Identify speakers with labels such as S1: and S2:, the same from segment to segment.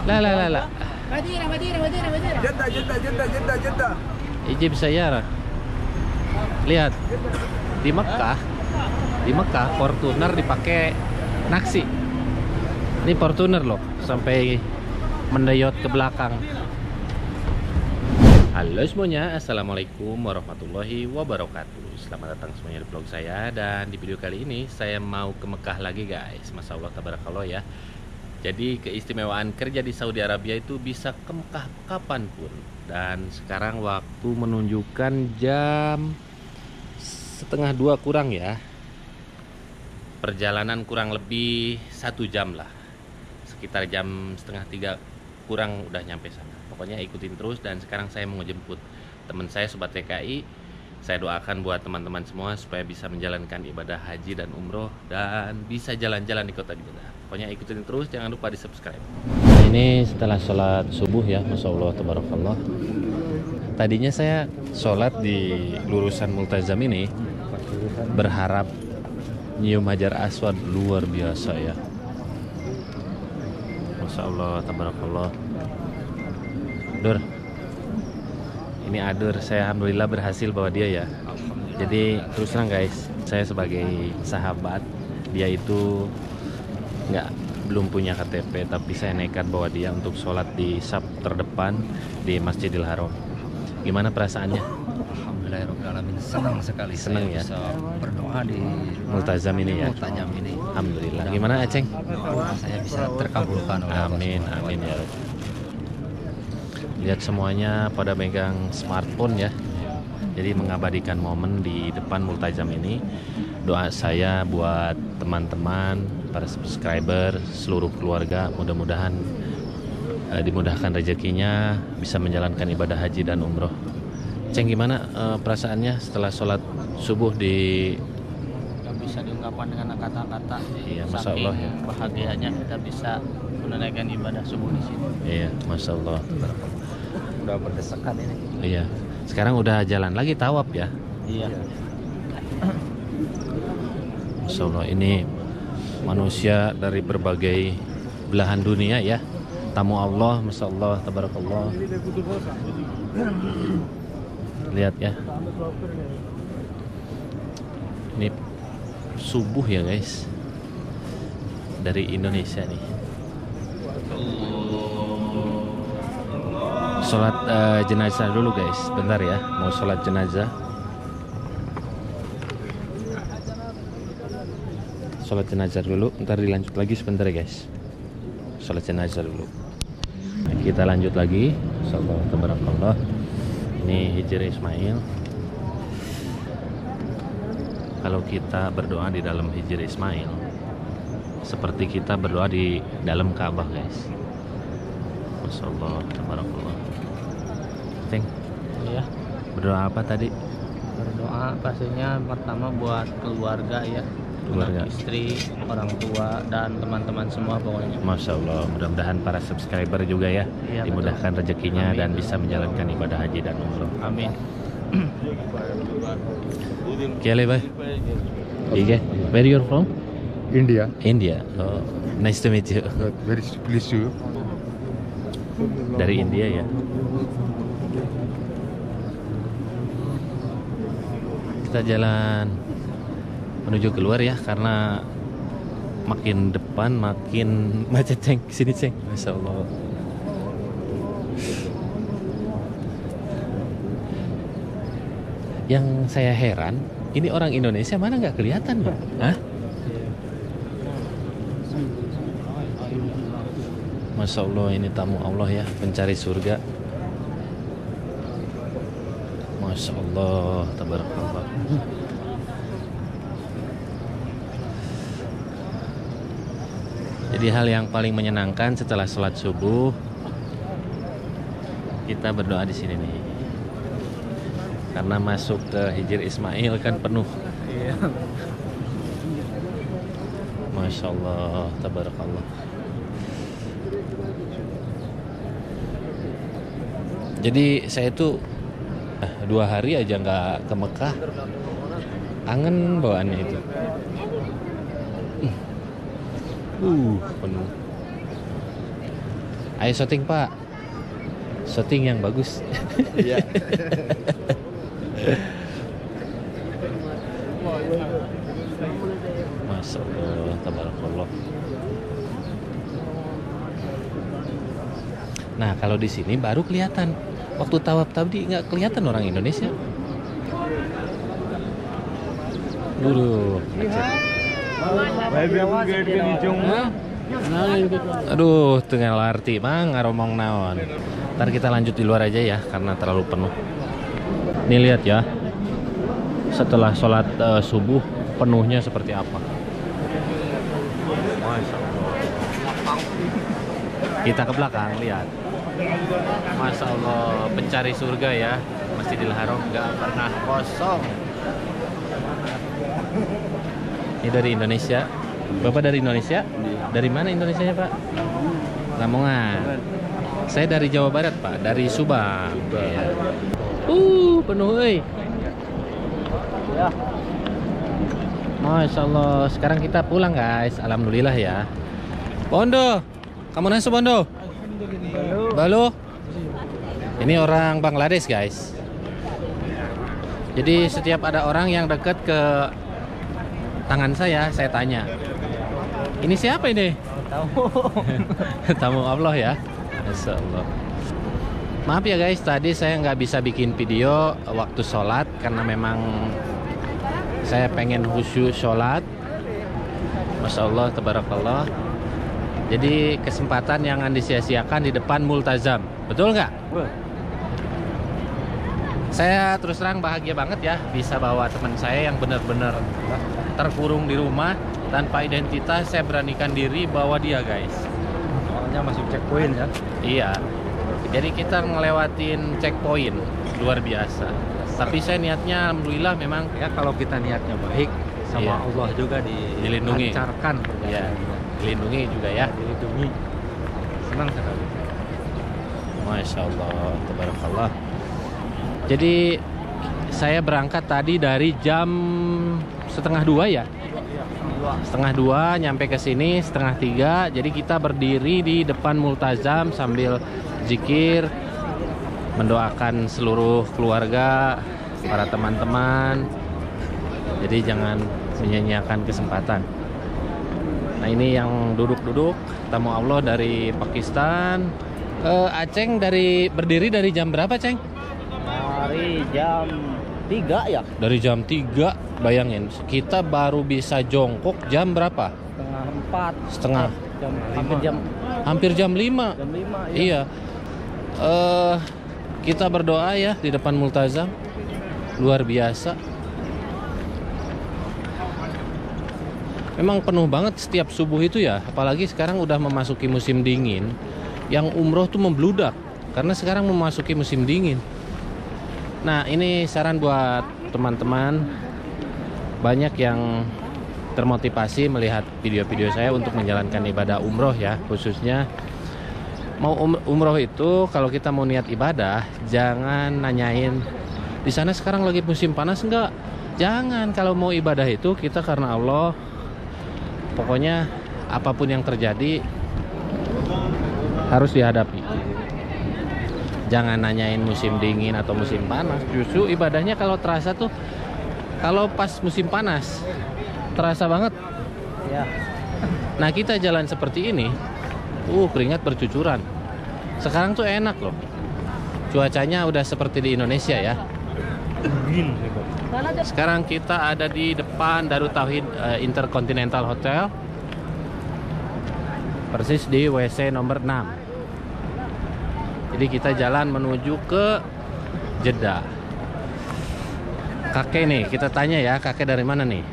S1: لا لا لا لا
S2: مدينة. جدة.
S1: Ijib Sayara. Lihat di Mekah Fortuner dipakai naksi. Ini Fortuner loh, sampai mendayot ke belakang. Halo semuanya, assalamualaikum warahmatullahi wabarakatuh. Selamat datang semuanya di vlog saya. Dan di video kali ini saya mau ke Mekah lagi guys. Masya Allah tabarakallah ya. Jadi keistimewaan kerja di Saudi Arabia itu bisa ke Mekah kapanpun. Dan sekarang waktu menunjukkan jam 1:30 kurang ya. Perjalanan kurang lebih 1 jam lah. Sekitar jam 2:30 kurang udah nyampe sana. Pokoknya ikutin terus. Dan sekarang saya mau ngejemput teman saya Sobat TKI. Saya doakan buat teman-teman semua supaya bisa menjalankan ibadah haji dan umroh dan bisa jalan-jalan di kota Jeddah. Pokoknya ikutin terus, jangan lupa di subscribe. Ini setelah sholat subuh ya, Masya Allah tabarakallah. Tadinya saya sholat di lurusan Multazam ini berharap nyium Hajar Aswad, luar biasa ya. Masya Allah tabarakallah. Dur, ini Adur, saya alhamdulillah berhasil bawa dia ya. Jadi terus terang guys, saya sebagai sahabat, dia itu belum punya KTP, tapi saya nekat bawa dia untuk sholat di saf terdepan di Masjidil Haram. Gimana perasaannya?
S3: Alhamdulillahirrahmanirrahim, senang sekali.
S1: Senang ya,
S3: bisa berdoa di
S1: Multazam ini ya.
S3: Multazam ini.
S1: Alhamdulillah. Gimana Aceng?
S3: Doa saya bisa terkabulkan oleh Allah
S1: Amin,
S3: Subhanahu wa
S1: amin ya
S3: Ta'ala.
S1: Rabbi. Lihat semuanya pada megang smartphone ya. Jadi mengabadikan momen di depan Multazam ini. Doa saya buat teman-teman, para subscriber, seluruh keluarga, mudah-mudahan dimudahkan rezekinya, bisa menjalankan ibadah haji dan umroh. Ceng, gimana perasaannya setelah sholat subuh di...
S4: Gak bisa diungkapkan dengan kata-kata.
S1: Iya, Masya Allah ya.
S4: Bahagianya kita bisa menunaikan ibadah subuh di sini.
S1: Iya, Masya Allah.
S3: Udah berdesakan ini.
S1: Iya, sekarang udah jalan lagi tawaf ya.
S4: Iya.
S1: Masya Allah, ini manusia dari berbagai belahan dunia ya. Tamu Allah, Masya Allah, tabarakallah. Lihat ya. Ini subuh ya guys. Dari Indonesia nih. Sholat jenazah dulu guys. Bentar ya, mau sholat jenazah. Sholat jenazah dulu, ntar dilanjut lagi sebentar ya guys. Sholat jenazah dulu. Nah, kita lanjut lagi. Insyaallah tabarakallah. Ini Hijri Ismail. Kalau kita berdoa di dalam Hijri Ismail, seperti kita berdoa di dalam Ka'bah guys. Masyaallah tabarakallah. Ceng,
S4: Iya.
S1: berdoa apa tadi?
S4: Berdoa pastinya pertama buat keluarga ya.
S1: Keluarga.
S4: Anak, istri, orang tua dan teman-teman semua pokoknya.
S1: Masya Allah, mudah-mudahan para subscriber juga ya,
S4: Iya,
S1: dimudahkan rezekinya
S4: Amin.
S1: dan bisa menjalankan ibadah haji dan umroh.
S4: Amin.
S1: Kya bhai? Okay. Where you're from?
S2: India.
S1: India. Oh, nice to meet you.
S2: Very pleased to you.
S1: Dari India ya. Kita jalan menuju keluar ya, karena makin depan makin macet Ceng. Sini Ceng. Masya Allah. Yang saya heran, ini orang Indonesia mana nggak kelihatan Pak? Hah? Masya Allah, ini tamu Allah ya, pencari surga. Masya Allah, tabarakallah. Jadi hal yang paling menyenangkan setelah sholat subuh, kita berdoa di sini nih. Karena masuk ke Hijri Ismail kan penuh.
S4: Iya.
S1: Masya Allah, tabarakallah. Jadi saya tuh 2 hari aja nggak ke Mekah, kangen bawaannya itu. Penuh. Ayo syuting Pak. Syuting yang bagus.
S2: Iya.
S1: Masya Allah, tabarakallah. Nah kalau di sini baru kelihatan. Waktu tawaf tadi nggak kelihatan orang Indonesia. Dulu. Aduh, tengah arti mang ngaromong naon. Ntar kita lanjut di luar aja ya karena terlalu penuh. Nih lihat ya. Setelah sholat subuh penuhnya seperti apa. Masya Allah. Kita ke belakang lihat. Masya Allah, pencari surga ya. Masjidil Haram nggak pernah kosong. Ini dari Indonesia. Bapak dari Indonesia? Dari mana Indonesianya Pak? Lamongan. Saya dari Jawa Barat Pak, dari Subang. Iya. Penuh euy. Ya. Masya Allah, sekarang kita pulang guys. Alhamdulillah ya. Bondo, kamu nasi Bondo? Balu. Ini orang Bangladesh guys. Jadi setiap ada orang yang dekat ke tangan saya tanya, ini siapa ini? Tamu Allah ya. Masya Allah. Maaf ya guys, tadi saya nggak bisa bikin video waktu sholat karena memang saya pengen khusyuk sholat. Masya Allah, tabarakallah. Jadi kesempatan yang disia-siakan di depan multazam, betul nggak? Saya terus terang bahagia banget ya bisa bawa teman saya yang benar-benar terkurung di rumah tanpa identitas. Saya beranikan diri bawa dia guys.
S3: Soalnya masuk checkpoint ya.
S1: Iya. Jadi kita ngelewatin checkpoint luar biasa. Tapi saya niatnya alhamdulillah memang
S3: Ya kalau kita niatnya baik sama
S1: Iya.
S3: Allah juga
S1: Dilindungi.
S3: dilancarkan.
S1: ya dilindungi juga ya.
S3: Dilindungi. Senang sekali.
S1: Masya Allah, tabarakallah. Jadi saya berangkat tadi dari jam 1:30 ya. 1:30 nyampe ke sini 2:30. Jadi kita berdiri di depan multazam sambil zikir, mendoakan seluruh keluarga, para teman-teman. Jadi jangan menyanyiakan kesempatan. Nah ini yang duduk-duduk tamu Allah dari Pakistan. Aceng berdiri dari jam berapa Ceng?
S4: Dari jam 3 ya.
S1: Dari jam 3, bayangin kita baru bisa jongkok jam berapa?
S4: Setengah 4.
S1: Hampir jam 5.
S4: Jam 5 ya.
S1: Iya. Kita berdoa ya di depan multazam. Luar biasa. Memang penuh banget setiap subuh itu ya. Apalagi sekarang udah memasuki musim dingin. Yang umroh tuh membludak karena sekarang memasuki musim dingin. Nah ini saran buat teman-teman. Banyak yang termotivasi melihat video-video saya untuk menjalankan ibadah umroh ya. Khususnya mau umroh itu kalau kita mau niat ibadah, jangan nanyain di sana sekarang lagi musim panas enggak. Jangan, kalau mau ibadah itu kita karena Allah. Pokoknya apapun yang terjadi harus dihadapi. Jangan nanyain musim dingin atau musim panas. Justru ibadahnya kalau terasa tuh kalau pas musim panas terasa banget.
S4: Ya.
S1: Nah kita jalan seperti ini, keringat bercucuran. Sekarang tuh enak loh. Cuacanya udah seperti di Indonesia ya. Sekarang kita ada di depan Darut Tauhid Intercontinental Hotel. Persis di WC nomor 6. Jadi kita jalan menuju ke Jeddah. Kakek nih, kita tanya ya, kakek dari mana nih?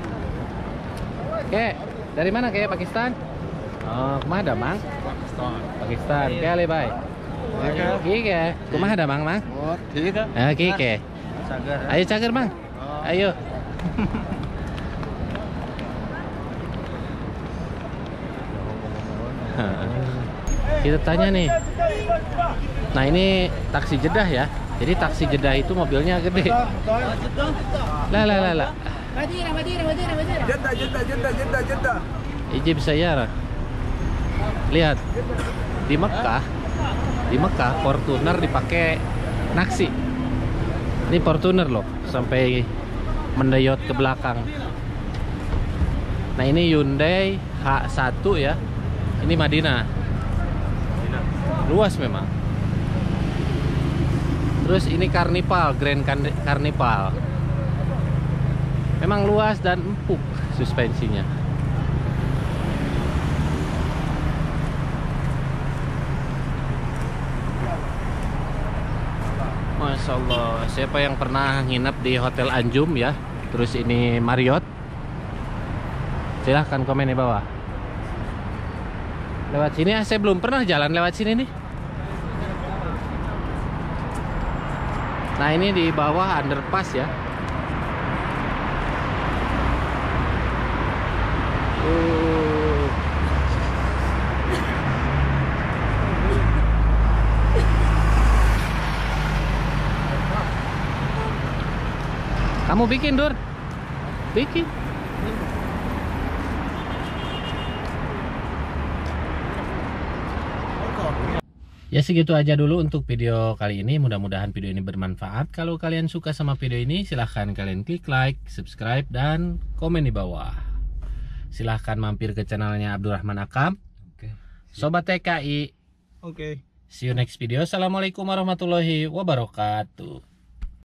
S1: Kek, dari mana kek? Pakistan? Oh, kemana ada mang? Pakistan. Kek le bay. Kike, kemana ada mang mang?
S2: Oh, ठीक है.
S1: Kike. Ayo cager mang. Ayo. Kita tanya nih. Nah ini taksi Jeddah ya. Jadi taksi Jeddah itu mobilnya gede. Lah.
S2: Jeddah.
S1: Ijib Sayyara. Lihat. di Mekah Fortuner dipakai Naxi. Ini Fortuner loh, sampai mendayot ke belakang. Nah ini Hyundai H1 ya. Ini Madinah. Luas memang. Terus ini Carnival, Grand Carnival. Memang luas dan empuk suspensinya. Masya Allah. Siapa yang pernah nginep di Hotel Anjum ya, terus ini Marriott, silahkan komen di bawah. Lewat sini saya belum pernah jalan lewat sini nih. Nah ini di bawah underpass ya. Kamu bikin, Dur? Bikin. Ya segitu aja dulu untuk video kali ini. Mudah-mudahan video ini bermanfaat. Kalau kalian suka sama video ini, silahkan kalian klik like, subscribe, dan komen di bawah. Silahkan mampir ke channelnya Abdurrahman Akam.
S3: Oke.
S1: Sobat TKI.
S3: Oke.
S1: See you next video. Assalamualaikum warahmatullahi wabarakatuh.